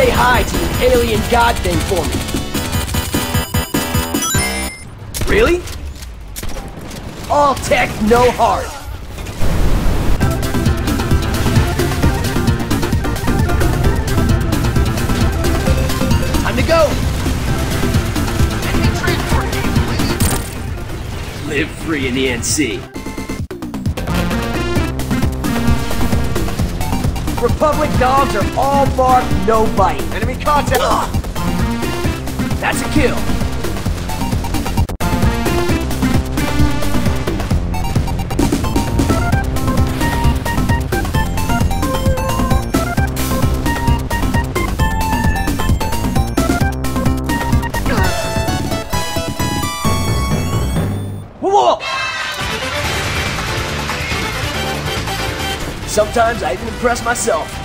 say hi to the alien god thing for me. Really? All tech, no heart. Time to go. Any transport please. Live free in the NC. Republic dogs are all bark, no bite. Enemy contact. That's a kill. Whoa! Sometimes I even impress myself.